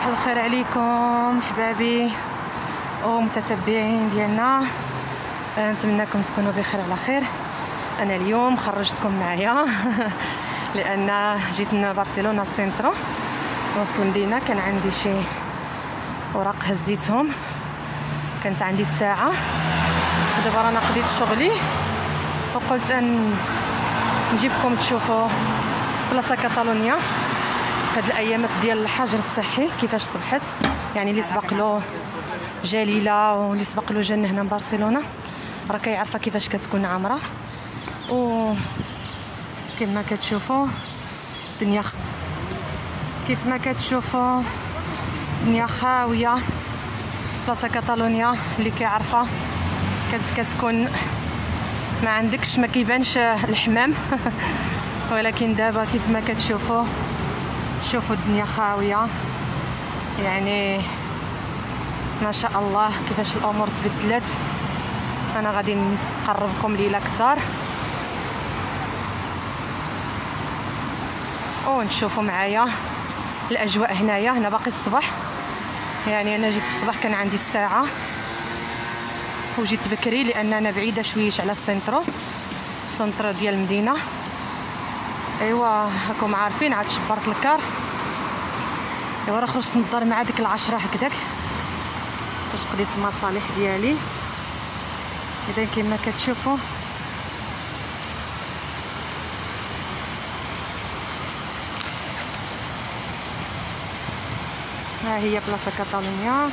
الخير عليكم حبابي ومتتبعين ديالنا، نتمنىكم تكونوا بخير على خير. انا اليوم خرجتكم معايا لان جيت من برشلونه السنترو وسط المدينه. كان عندي شي اوراق هزيتهم، كانت عندي الساعه. دابا رانا قضيت شغلي وقلت ان نجيبكم تشوفوا بلاصه كاتالونيا هاد الايامات ديال الحجر الصحي كيفاش صبحت، يعني اللي سبق له جليله واللي سبق له جنة هنا برشلونه راه كيعرفها كيفاش كتكون عامره. و كما كتشوفوا الدنيا كيف ما كتشوفوا الدنيا خاويه. بلاصه كاتالونيا اللي كيعرفها كتكون ما عندكش، ما كيبانش الحمام ولكن دابا كيف ما كتشوفوا شوفوا الدنيا خاويه، يعني ما شاء الله كيفاش الامور تبدلت. انا غادي نقربكم ليله اكثر ونشوفوا معايا الاجواء هنايا. هنا باقي الصباح، يعني انا جيت في الصباح كان عندي الساعه وجيت بكري لان انا بعيده شويش على السنتر ديال المدينه. ايوا راكم عارفين عاد شبرت الكار. ايوا راه خرجت من الدار مع ديك 10 هكذاك باش قضيت المصالح ديالي. اذا كما كتشوفوا ها هي بلاصه كاتالونيا.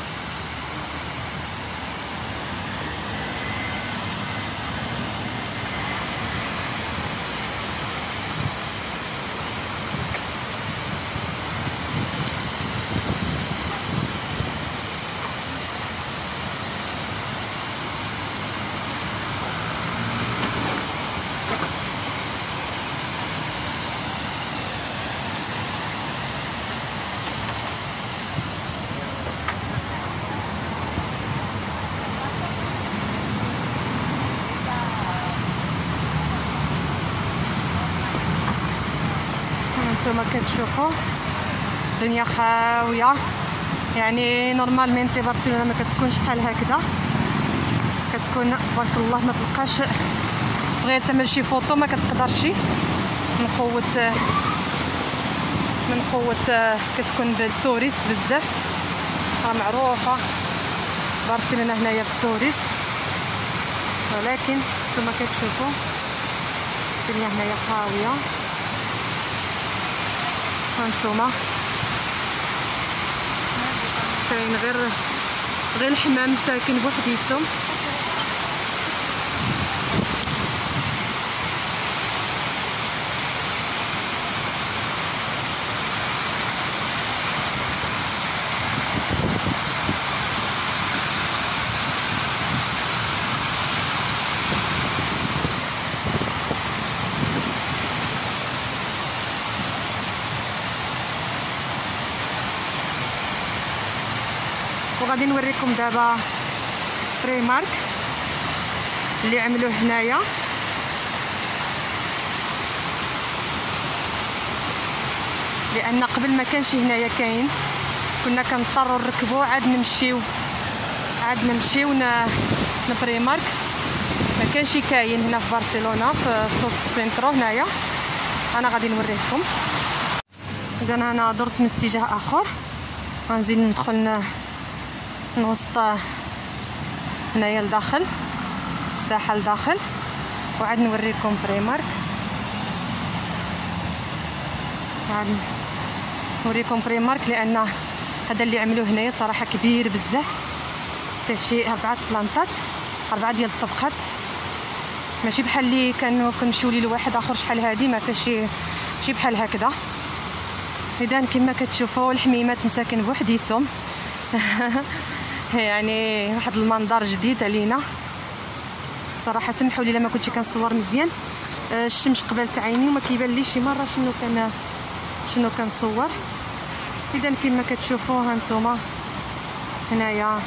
نتوما كتشوفوا الدنيا خاويه، يعني نورمالمون في برشلونه ما كتكونش بحال هكذا. كتكون تبارك الله ما تلقاش تبغي تعمل شي فوطو ما كتقدرش من قوه كتكون بالتوريست بزاف. راه معروفه برشلونه هنايا بالتوريست، ولكن نتوما كتشوفوا الدنيا هنايا خاويه. هانتوما كاين غير الحمام ساكن بوحديتهم. وغادي نوريكم دابا بريمارك اللي عملوه هنايا. لان قبل ما كانش هنايا كاين، كنا كنضطروا نركبوا عاد نمشيو نبريمارك. ما كانش كاين هنا في برشلونه في وسط السنترو هنايا. انا غادي نوريكم. اذا انا درت من اتجاه اخر، غنزيد ندخل نوسط هنايا لداخل الساحه لداخل وعاد نوريكم بريمارك. عاد نوريكم بريمارك لان هذا اللي عملوه هنايا صراحه كبير بزاف، فيه شي 4 بلانطات 4 ديال الطبقات، ماشي بحال اللي كانوا كنمشيو ليه لواحد اخر شحال هادي، ما كاش شي بحال هكذا. اذا كما كتشوفوا الحميمات مساكن بوحديتهم يعني واحد المنظر جديد علينا صراحه. سمحوا لي لما كنتش كنصور مزيان، الشمس قبلت عيني وما كيبان لي شي مره شنو كنصور. اذا كما كتشوفوا هانتوما هنايا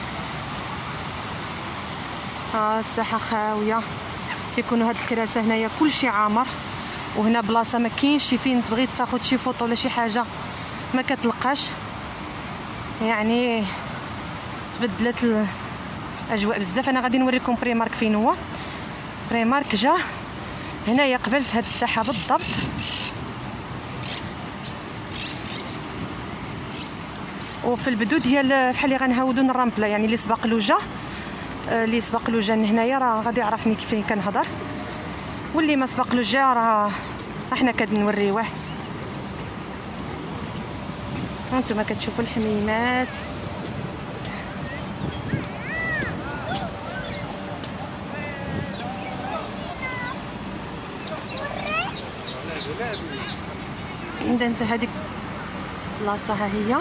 الساحه خاويه، كيكونوا هاد الكراسه هنايا كلشي عامر، وهنا بلاصه ما كاينش فين تبغي تاخذ شي فوطو ولا شي حاجه ما كتلقاش. يعني تبدلت الاجواء بزاف. انا غادي نوريكم بريمارك فين هو. بريمارك جا هنايا قبلت هاد الساحه بالضبط. وفي البدود ديال بحال اللي غنهاودو الرامبله، يعني اللي سبق له جا هنايا راه غادي يعرفني كيفين كنهضر، واللي ما سبق له جا راه احنا كنوريوه. هانتوما كتشوفوا الحميمات. عندها انت هذيك بلاصه ها هي.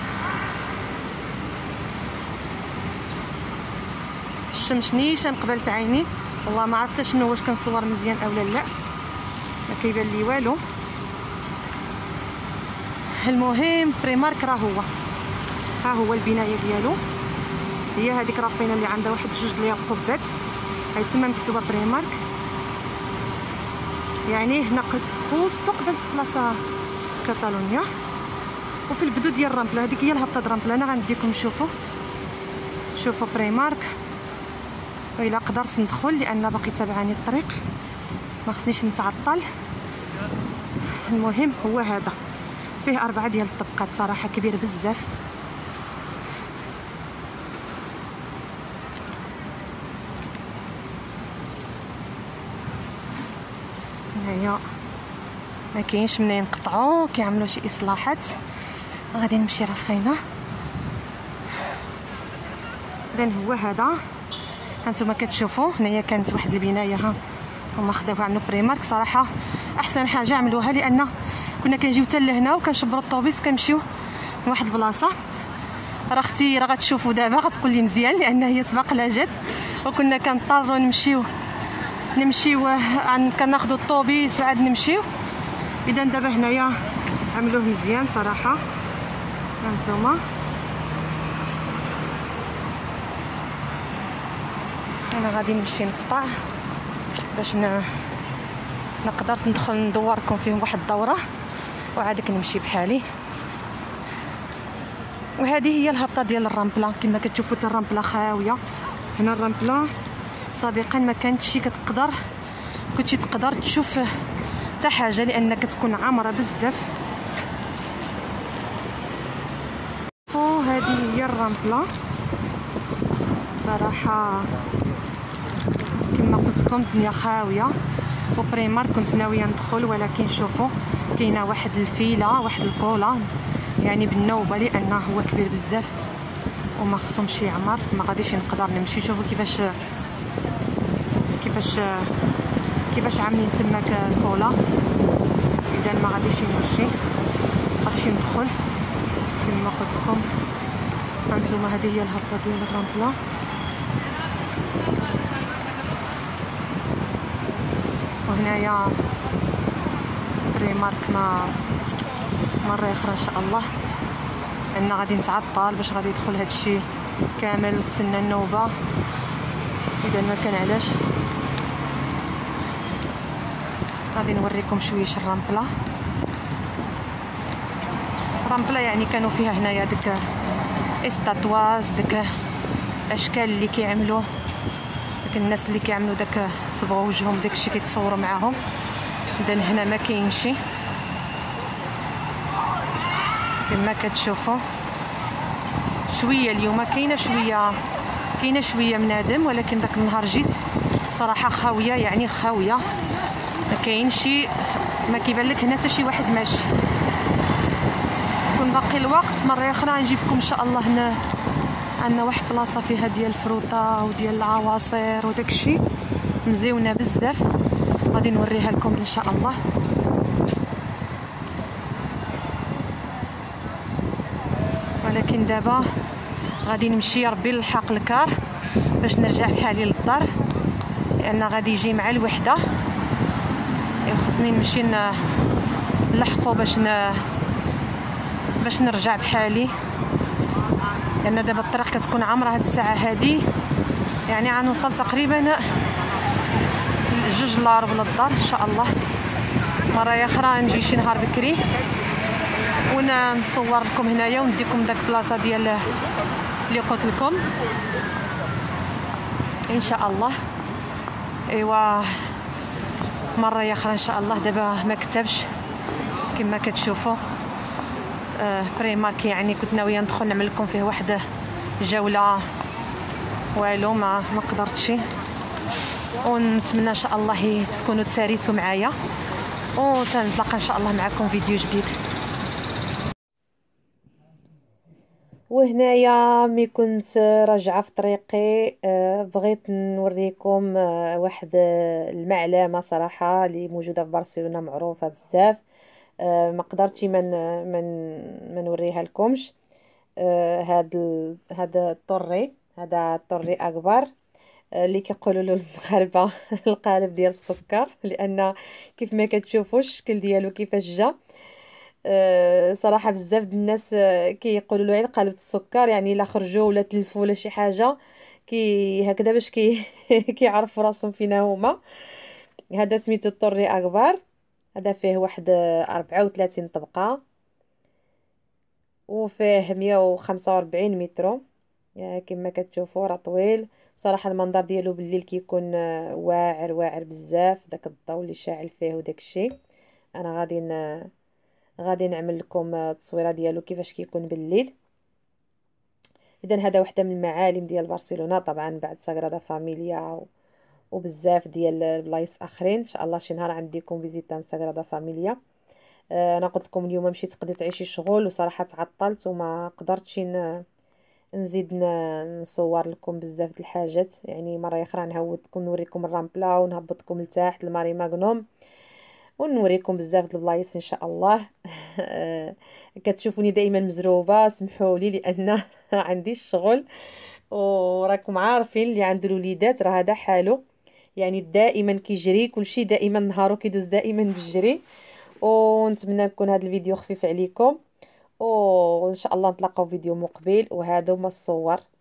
الشمس نيشان قبلت عيني، والله ما عرفت شنو واش كنصور مزيان اولا لا، ما كيبان لي والو. المهم بريمارك راه هو، ها هو البنايه ديالو، هي هذيك رافينه اللي عندها واحد جوج ديال القبات، هاي تما مكتوبه بريمارك. يعني هنا وسط قبلت بلاصه كاتالونيا. وفي البدود ديال الرامبله هذيك هي الهبطه د الرامبله. انا غنديكم شوفوا بريمارك. وإلا قدرت ندخل لان باقي تابعاني الطريق، ما خصنيش نتعطل. المهم هو هذا، فيه 4 ديال الطبقات، صراحه كبير بزاف. هنايا ما كاينش منين نقطعوا، كيعملوا شي اصلاحات. غادي نمشي رافينه. اذا هو هذا هانتوما كتشوفوا. هنايا كانت واحد البنايه، ها هما خداوها عملوا بريمارك. صراحه احسن حاجه عملوها، لان كنا كنجيو حتى لهنا وكنشبروا الطوبيس وكنمشيو لواحد البلاصه. راه اختي راه غتشوفوا دابا غتقول لي مزيان، لان هي سبق لا جات وكنا كنضطروا نمشيو كناخذوا الطوبيس وعاد نمشيو. اذا دابا هنايا عملوه مزيان صراحه. هانتوما انا غادي نمشي نقطع باش نقدر ندخل ندوركم فيهم واحد الدوره وعاد نمشي بحالي. وهذه هي الهبطه ديال الرامبله. كما كتشوفوا حتى الرامبله خاويه. هنا الرامبله سابقا ما كانتش كنتي تقدر تشوف حتى حاجه، لان كتكون عامره بزاف. وهذه هي الرامبله صراحه. كما قلت لكم الدنيا خاويه. وبريمارك كنت ناويه ندخل، ولكن شوفوا كاينه واحد الفيله، واحد الكولا يعني بالنوبه، لانه هو كبير بزاف وما خصهمش يعمر. ما غاديش نقدر نمشي. شوفوا كيفاش عاملين تماك الكولا. اذا ما غاديش نمشي، غاديش ندخل كما قلت لكم. هانتوما هذه هي الهبطه ديال الرامبله. وهنايا بريمارك مره اخرى ان شاء الله، لان غادي نتعطل باش غادي يدخل هادشي كامل وتسنى النوبه. اذا ما كان علاش غادي نوريكم شويش الرامبله. يعني كانوا فيها هنايا ديك استاتواز، ديك اشكال اللي كيعملوا داك الناس اللي كيعملوا داك صبغوا وجههم داكشي كيتصوروا معاهم. اذا هنا ما كاينش كما كتشوفوا. شويه اليوم كاينه شويه منادم، ولكن داك النهار جيت صراحه خاويه، يعني خاويه ما كاينش، ما كيبان لك هنا حتى شي واحد ماشي. كون باقي الوقت مره اخرى نجيبكم ان شاء الله. هنا عندنا واحد بلاصه فيها ديال الفروطه وديال العواصير وداكشي مزيونه بزاف، غادي نوريها لكم ان شاء الله. ولكن دابا غادي نمشي ربي نلحق الكار باش نرجع بحالي للدار، لان غادي يجي مع الوحده. خصني نمشي نلحقو باش نرجع بحالي، لان دابا الطريق كتكون عامره. هاد الساعه هادي يعني غنوصل تقريبا 2 للدار ان شاء الله. مره اخرى نجي شي نهار بكري ونصور لكم هنايا ونديكم داك البلاصه ديال اللي قلت لكم ان شاء الله. ايوا مره اخرى ان شاء الله. دابا ما كتبش كما كتشوفوا بري مارك، يعني كنت ناويه ندخل نعمل لكم فيه واحد جوله والو ما قدرتش. ونتمنى ان شاء الله تكونوا تساريتوا معايا، وسنتلاقى ان شاء الله معكم فيديو جديد. وهنايا مي كنت راجعه في طريقي بغيت نوريكم واحد المعلمه صراحه اللي موجوده في برشلونه معروفه بزاف. ما قدرتش من نوريها لكمش. هذا الطري، هذا الطري اكبر اللي كيقولوا له المغاربه القالب ديال السكر، لان كيف ما كتشوفوا الشكل ديالو كيفاش جا. صراحه بزاف الناس كيقولوا له على قالب السكر، يعني الا خرجوا ولا تلفوا ولا شي حاجه هكذا باش كيعرفوا راسهم فينا هما. هذا سميتو الطري اكبر، هذا فيه واحد 34 طبقه وفيه 145 متر كما كتشوفوا، راه طويل صراحه. المنظر ديالو بالليل كيكون واعر بزاف، داك الضوء اللي شاعل فيه وداك الشيء. انا غادي نعمل لكم التصويره ديالو كيفاش كيكون بالليل. اذا هذا واحده من المعالم ديال برشلونه، طبعا بعد ساغرادا فاميليا وبزاف ديال البلايص اخرين. ان شاء الله شي نهار عندكم فيزيتا ساغرادا فاميليا. انا قلت لكم اليوم مشيت قضيت عشي شغل وصراحه تعطلت وما قدرتش نزيد نصور لكم بزاف د الحاجات. يعني مره اخرى نعاودكم نوريكم الرامبلا ونهبطكم لتحت الماري ماغنوم ونوريكم بزاف د البلايص ان شاء الله. كتشوفوني دائما مزروبه، سمحوا لي لان عندي الشغل، وراكم عارفين اللي عنده الوليدات راه هذا حاله، يعني دائما كيجري كلشي، دائما نهارو كيدوز دائما بالجري. ونتمنى يكون هذا الفيديو خفيف عليكم، وان شاء الله نتلاقاو فيديو مقبل. وهذا هما الصور